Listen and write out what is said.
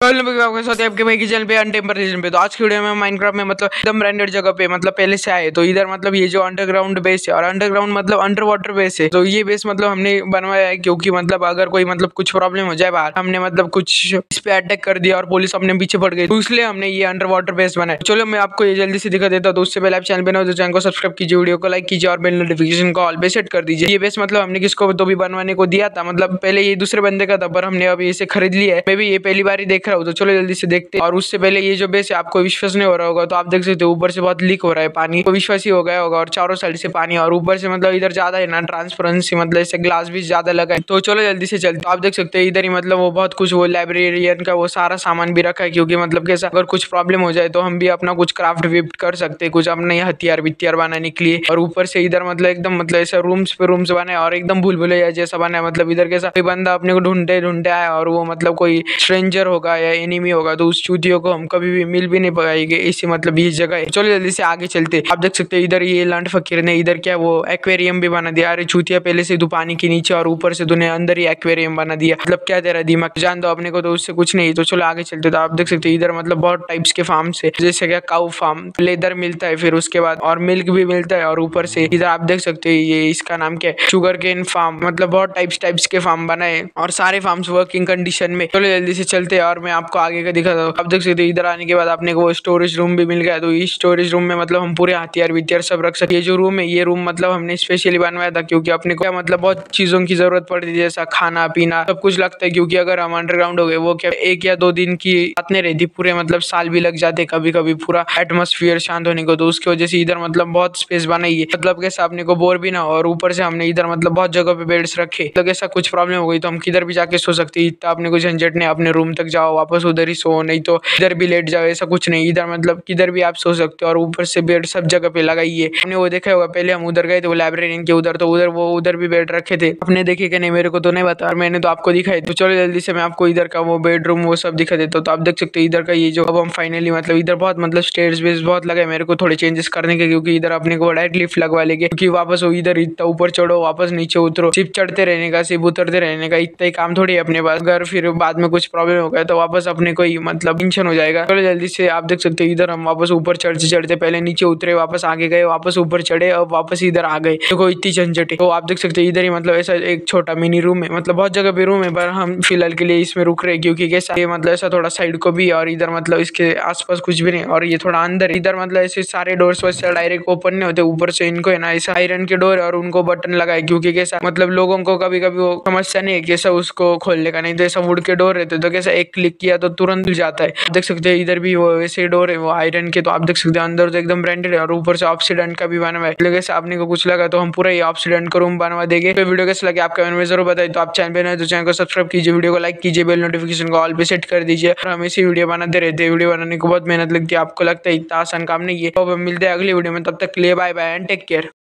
आपके साथ आपके भाई की चैनल पे अनटेम्पर रीजन पे। तो आज की वीडियो में माइनक्राफ्ट में मतलब एकदम ब्रांडेड जगह पे मतलब पहले से आए। तो इधर मतलब ये जो अंडरग्राउंड बेस है और अंडरग्राउंड मतलब अंडर वाटर बेस है। तो ये बेस मतलब हमने बनवाया है क्योंकि मतलब अगर कोई मतलब कुछ प्रॉब्लम हो जाए बाहर, हमने मतलब कुछ इस पे अटैक कर दिया और पुलिस अपने पीछे पड़ गई, तो इसलिए हमने ये अंडर वाटर बेस बनाया। चलो मैं आपको ये जल्दी से दिखा देता हूँ। तो उससे पहले आप चैनल पे हो तो चैनल को सब्सक्राइब कीजिए, वीडियो को लाइक कीजिए और बेल नोटिफिकेशन को ऑल पे सेट कर दीजिए। ये बेस मतलब हमने किसको तो भी बनवाने को दिया था, मतलब पहले ये दूसरे बंदे का था पर हमने अभी इसे खरीद लिया है। मैं भी ये पहली बार ही देख रहा हूँ। तो चलो जल्दी से देखते हैं। और उससे पहले ये जो बेस है आपको विश्वास नहीं हो रहा होगा, तो आप देख सकते हो ऊपर से बहुत लीक हो रहा है पानी, तो विश्वास ही हो गया होगा। और चारों साइड से पानी और ऊपर से मतलब इधर ज्यादा है ना ट्रांसपेरेंसी, मतलब इसे ग्लास भी ज्यादा लगा है। तो चलो जल्दी से चलते। आप देख सकते हैं इधर ही मतलब वो बहुत कुछ वो लाइब्रेरियन का वो सारा सामान भी रखा है, क्योंकि मतलब कैसा अगर कुछ प्रॉब्लम हो जाए तो हम भी अपना कुछ क्राफ्ट विफ्ट कर सकते हैं, कुछ अपने हथियार विथियार बनाने के लिए। और ऊपर से इधर मतलब एकदम मतलब ऐसा रूम्स पे रूम्स बनाए और एकदम भूल भुलैया जैसा बना है। मतलब इधर कैसा कोई बंदा अपने को ढूंढते ढूंढते आया और वो मतलब कोई स्ट्रेंजर होगा या एनिमी होगा तो उस चूतियों को हम कभी भी मिल भी नहीं पाएंगे। इसी मतलब ये जगह है। चलो जल्दी से आगे चलते। आप देख सकते हैं इधर ये लंड फकीर ने इधर क्या वो एक्वेरियम भी बना दिया। अरे चूतिया, पहले से तू पानी के नीचे और ऊपर से तूने अंदर ही एक्वेरियम बना दिया, मतलब क्या तेरा दिमाग, जान दो अपने को तो उससे कुछ नहीं। तो चलो आगे चलते। तो आप देख सकते हैं इधर मतलब बहुत टाइप्स के फार्म है, जैसे क्या काउ फार्म, लेदर मिलता है, फिर उसके बाद और मिल्क भी मिलता है। और ऊपर से इधर आप देख सकते हैं ये इसका नाम क्या है, शुगर केन फार्म, मतलब बहुत टाइप्स के फार्म बनाए और सारे फार्म्स वर्किंग कंडीशन में। चलो जल्दी से चलते हैं और मैं आपको आगे का दिखाता हूँ। आप देख सकते हैं इधर आने के बाद आपने को स्टोरेज रूम भी मिल गया। तो इस स्टोरेज रूम में मतलब हम पूरे हथियार विथियार सब रख सकते। ये जो रूम है, ये रूम मतलब हमने स्पेशली बनवाया था क्योंकि अपने को मतलब बहुत चीजों की जरूरत पड़ती है, जैसा खाना पीना सब कुछ लगता है। क्योंकि अगर हम अंडरग्राउंड हो गए वो क्या 1 या 2 दिन की बात नहीं रहती, पूरे मतलब साल भी लग जाते कभी कभी पूरा एटमोस्फियर शांत होने को। तो उसकी वजह से इधर मतलब बहुत स्पेस बनाई है, मतलब कैसा अपने को बोर भी ना हो। और ऊपर से हमने इधर मतलब बहुत जगह पे बेड्स रखे, मतलब ऐसा कुछ प्रॉब्लम हो गई तो हम किधर भी जाके सो सकते हैं। इतना अपने को झंझट नहीं, अपने रूम तक जाओ वापस उधर ही सो, नहीं तो इधर भी लेट जाओ, ऐसा कुछ नहीं। इधर मतलब किधर भी आप सो सकते हो और ऊपर से बेड सब जगह पे लगाइए। हमने वो देखा होगा, पहले हम उधर गए थे वो लाइब्रेरियन के उधर, तो उधर वो उधर भी बेड रखे थे। आपने देखे कि नहीं मेरे को तो नहीं बता, और मैंने तो आपको दिखाई। तो चलो जल्दी से मैं आपको इधर का वो बेडरूम वो सब दिखा देता हूँ। तो आप देख सकते हो इधर का ये जो अब हम फाइनली मतलब इधर बहुत मतलब स्टेयर्स बेस बहुत लगे मेरे को थोड़े चेंजेस करने के, क्योंकि इधर अपने को डायरेक्ट लिफ्ट लगवा लेंगे, क्योंकि वापस वो इधर इतना ऊपर चढ़ो वापस नीचे उतरो, सिर्फ चढ़ते रहने का सिर्फ उतरते रहने का इतना ही काम थोड़ी है अपने पास। अगर फिर बाद में कुछ प्रॉब्लम हो गया तो वापस अपने को ही मतलब टेंशन हो जाएगा। चलो जल्दी से आप देख सकते हो इधर हम वापस ऊपर चढ़ते चढ़ते पहले नीचे उतरे, वापस आगे गए, वापस ऊपर चढ़े, अब वापस इधर आ गए। देखो इतनी झंझट है। तो आप देख सकते हो इधर ही मतलब ऐसा एक छोटा मिनी रूम है, मतलब बहुत जगह पे रूम है पर हम फिलहाल के लिए इसमें रुक रहे क्योंकि कैसा ये मतलब ऐसा थोड़ा साइड को भी और इधर मतलब इसके आसपास कुछ भी नहीं। और ये थोड़ा अंदर इधर मतलब ऐसे सारे डोर्स वैसे डायरेक्ट ओपन नहीं होते, ऊपर से इनको है ना ऐसा आयरन के डोर और उनको बटन लगाए, क्योंकि कैसा मतलब लोगों को कभी कभी वो समस्या नहीं है कैसा उसको खोलने का, नहीं तो ऐसा वुड के डोर रहते तो कैसा एक क्लिक किया तो तुरंत खुल जाता है। देख सकते हैं इधर भी वो वैसे डोर है वो आयरन के। तो आप देख सकते हैं अंदर तो एकदम ब्रांडेड है और ऊपर से ऑक्सीडेंट का भी बनवा है। जैसे आपने को कुछ लगा तो हम पूरा ये ऑक्सीडेंट का रूम बनवा देंगे। तो वीडियो कैसे लगे आप कमेंट में जरूर बताइए। तो आप चैनल पे नए तो चैनल को सब्सक्राइब कीजिए, वीडियो को लाइक कीजिए, बेल नोटिफिकेशन को ऑल पे सेट कर दीजिए। और हम इसी वीडियो बनाते रहते हैं। वीडियो बनाने को बहुत मेहनत लगती है, आपको लगता है इतना आसान काम नहीं है। तो मिलते हैं अगली वीडियो में, तब तक के लिए bye bye and take care.